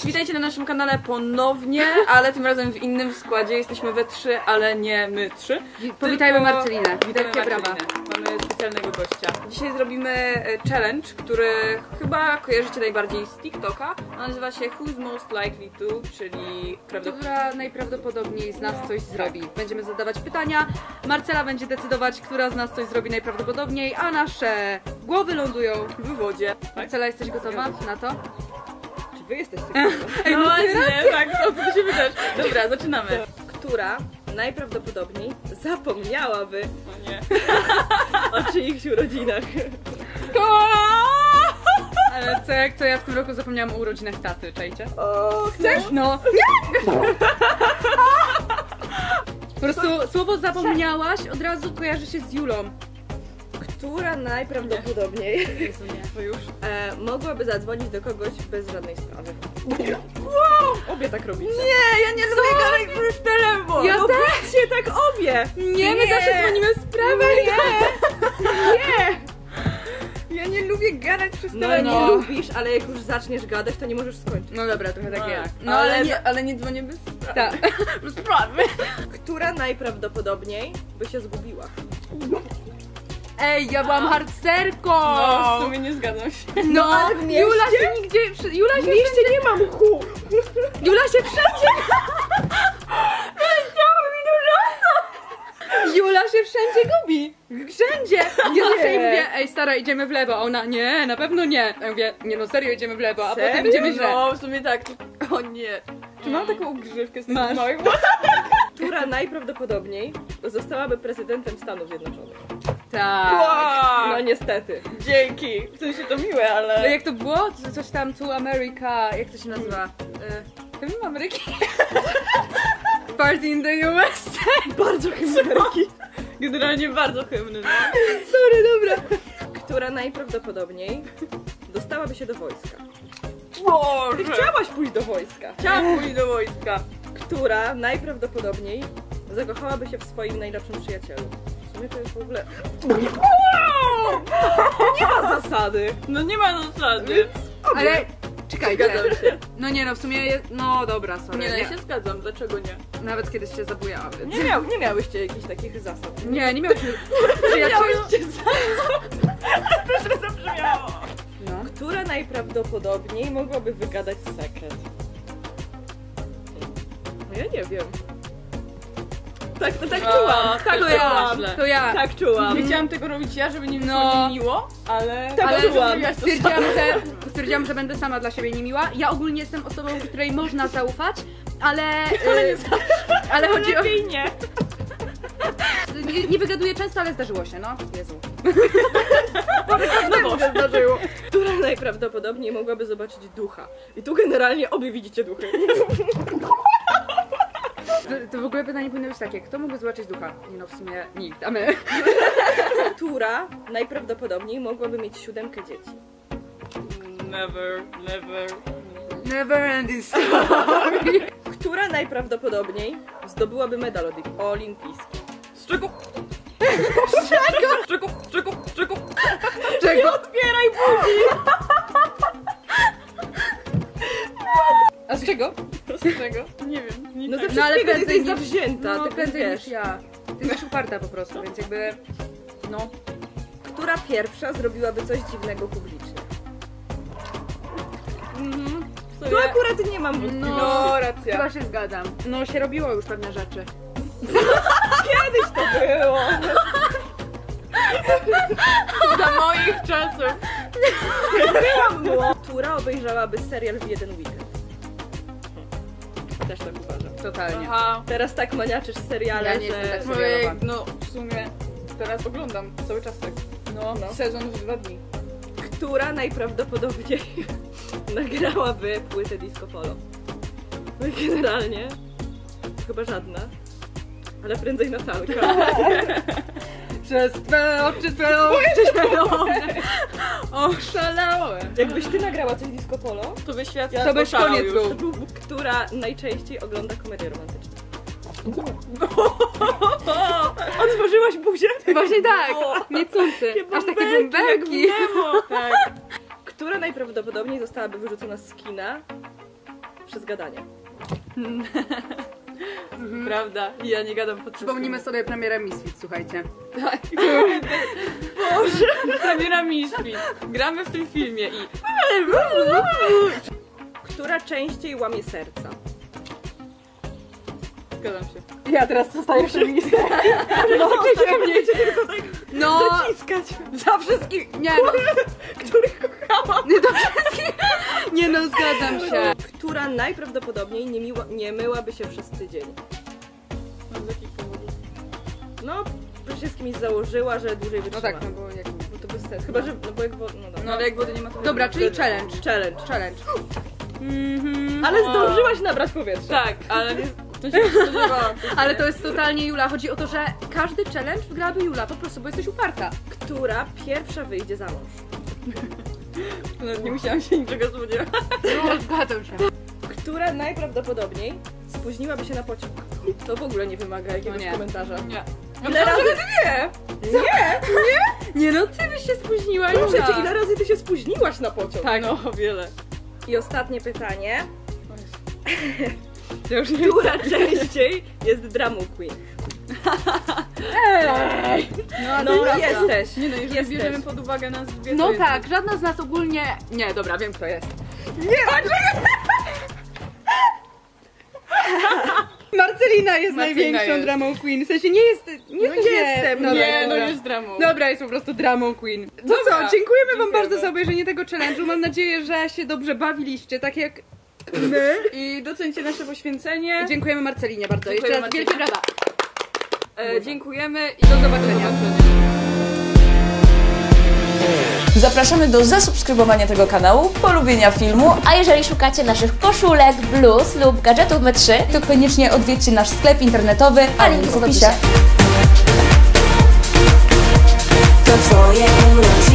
Cześć, witajcie na naszym kanale ponownie, ale tym razem w innym składzie. Jesteśmy we 3, ale nie my 3. Powitajmy Marcelinę. Witajcie, brawa. Mamy specjalnego gościa. Dzisiaj zrobimy challenge, który chyba kojarzycie najbardziej z TikToka. On nazywa się Who's Most Likely To, czyli która najprawdopodobniej z nas coś zrobi. Będziemy zadawać pytania, Marcela będzie decydować, która z nas coś zrobi najprawdopodobniej, a nasze głowy lądują w wodzie. Marcela, jesteś gotowa na to? Czy wy jesteście gotowi? No właśnie, tak, co się wydarzy. Dobra, zaczynamy. Która najprawdopodobniej zapomniałaby o czyichś urodzinach. Ale co ja w tym roku zapomniałam o urodzinach taty, czajcie? O, chcesz? No. Po prostu słowo zapomniałaś od razu kojarzy się z Julą. Która najprawdopodobniej Jezu, nie. to już mogłaby zadzwonić do kogoś bez żadnej sprawy. Wow! Obie tak robicie. Nie, ja nie lubię gadać przez telefon. Ja też się tak obie. Nie, my zawsze dzwonimy w sprawę. Nie. Ja nie lubię gadać przez No telefon. nie lubisz, ale jak już zaczniesz gadać, to nie możesz skończyć. No dobra, trochę tak jest. No ale nie dzwonię bez sprawy. Tak. Bez sprawy. Która najprawdopodobniej by się zgubiła? Ej, ja byłam harcerką! No, w sumie nie zgadzam się. No, ale w mieście? Jula się nigdzie... Jula się W mieście nie mam mchu. Jula się wszędzie... Jula się wszędzie gubi! Wszędzie! Ja zawsze jej mówię, ej stara, idziemy w lewo, a ona, nie, na pewno nie. Ja mówię, nie no serio, idziemy w lewo, a potem idziemy źle. No, w sumie tak. O nie. Czy mam taką grzywkę z tych Masz. małych włosów? Która najprawdopodobniej zostałaby prezydentem Stanów Zjednoczonych? Tak. No niestety. Dzięki. W sensie to miłe, No ale... jak to było? Coś tam, to America, jak to się nazywa? Hymn Ameryki? Party in the USA. Bardzo hymn Ameryki. Generalnie bardzo hymny, no. Sorry, dobra. Która najprawdopodobniej dostałaby się do wojska? Boże. Ty chciałaś pójść do wojska. Chciałam pójść do wojska. Która najprawdopodobniej zakochałaby się w swoim najlepszym przyjacielu? W sumie to jest w ogóle... Nie ma zasady. No nie ma zasady. Ale czekajcie. Zgadzam się. No nie no, w sumie jest... No dobra, sorry. Nie, no ja się zgadzam, dlaczego nie? Nawet kiedyś się zabujałam, więc... Nie miałyście jakichś takich zasad. Nie miałyśmy przyjaciół. To źle zabrzmiało. No. Która najprawdopodobniej mogłaby wygadać sekret? No ja nie wiem. Tak, to tak czułam. Tak to czułam. To ja. Tak czułam. Nie chciałam tego robić ja, żeby nie było No. miło, ale... Tak Ale czułam. stwierdziłam, że będę sama dla siebie niemiła. Ja ogólnie jestem osobą, której można zaufać, ale ale chodzi o... Lepiej nie. Nie wygaduję często, ale zdarzyło się, no. Jezu. No się zdarzyło. Która najprawdopodobniej mogłaby zobaczyć ducha? I tu generalnie obie widzicie duchy. To w ogóle pytanie powinno być takie, kto mógłby zobaczyć ducha? Nie no, w sumie nikt, a my. Która najprawdopodobniej mogłaby mieć 7 dzieci? Never. Never ending story. Która najprawdopodobniej zdobyłaby medal olimpijski? Z czego? Czego? Otwieraj buzi! A z czego? Z czego? Nie wiem. Nie No ze tak. No ale wszystkiego prędzej jesteś niż... zawzięta, No ty prędzej wiesz. niż ja. Ty jesteś uparta po prostu, więc jakby... No. Która pierwsza zrobiłaby coś dziwnego publicznie? Tu akurat nie mam wątpliwości. No, racja. chyba się zgadzam. No się robiło już pewne rzeczy. Kiedyś to było. Za moich czasów. Która obejrzałaby serial w jeden weekend? Też tak uważam. Totalnie. Aha. Teraz tak maniaczysz seriale, Ja nie jestem tak że... serialowa. No, w sumie teraz oglądam cały czas tak. No. Sezon w 2 dni. Która najprawdopodobniej nagrałaby płytę Disco Polo? No i generalnie chyba żadna, ale prędzej Natalka. Przez twoje oczy, oszalałem. Jakbyś ty nagrała coś Disco Polo, To by świat To byś poszalał koniec już. był. to byłby, która najczęściej ogląda komedie romantyczne? Otworzyłaś buzię? Właśnie tak, niecący. Aż takie bąbelki. Tak. Która najprawdopodobniej zostałaby wyrzucona z kina przez gadanie. Prawda. I ja nie gadam pod Przypomnimy sobie premierę Misfit, słuchajcie. Tak. Boże. Premiera Misfit. Gramy w tym filmie i... Która częściej łamie serca? Zgadzam się. Ja teraz zostaję przy misce. No, będziecie tylko tak No, dociskać. za wszystkich. Nie no. Których kochałam. Nie do wszystkich. Nie no, zgadzam się. Która najprawdopodobniej nie myłaby się przez tydzień? No z jakich powodów? No, że się z kimś założyła, że dłużej No wytrzyma. tak, no bo jak... Bo to bez sensu. Chyba, że... No bo jak... No dobra. No ale jak wody nie ma, to... Dobra, czyli challenge. Challenge. Challenge. Ale zdążyłaś nabrać powietrza. Tak, ale nie... To się nie spodziewałam. Ale to jest totalnie Jula. Chodzi o to, że każdy challenge wygrałaby Jula, po prostu, bo jesteś uparta. Która pierwsza wyjdzie za mąż? Nawet nie musiałam się niczego spodziewać. No, zgadzam się. Która najprawdopodobniej spóźniłaby się na pociąg? To w ogóle nie wymaga jakiegoś No nie. komentarza. Nie. Ile razy... Nie! Nie no, ty byś się spóźniła, Proszę Jula. cię, ile razy ty się spóźniłaś na pociąg? Tak, no o wiele. I ostatnie pytanie. Ja już nie Która częściej jest dramą queen? Ej! No, No dobra. jesteś. Nie no, jeżeli Jesteś. bierzemy pod uwagę nas dwie, No to jest- tak, żadna z nas ogólnie... Nie, dobra, wiem kto jest. Marcelina jest Marcelina największą jest. dramą queen. W sensie nie jest... Nie No jesteś- jestem, Dobra, Nie, no dobra. jest dramą. Dobra, jest po prostu dramą queen. To Dobra, co, dziękujemy wam dziękujemy. bardzo za obejrzenie tego challenge'u. Mam nadzieję, że się dobrze bawiliście, tak jak my. I docencie nasze poświęcenie. Dziękujemy Marcelinie bardzo. Dziękujemy Jeszcze raz wielkie Marcelinie. brawa. Dziękujemy i Do zobaczenia. Zapraszamy do zasubskrybowania tego kanału, polubienia filmu, A jeżeli szukacie naszych koszulek, bluz lub gadżetów M3, to koniecznie odwiedźcie nasz sklep internetowy, a link w opisie. to twoje urodziny.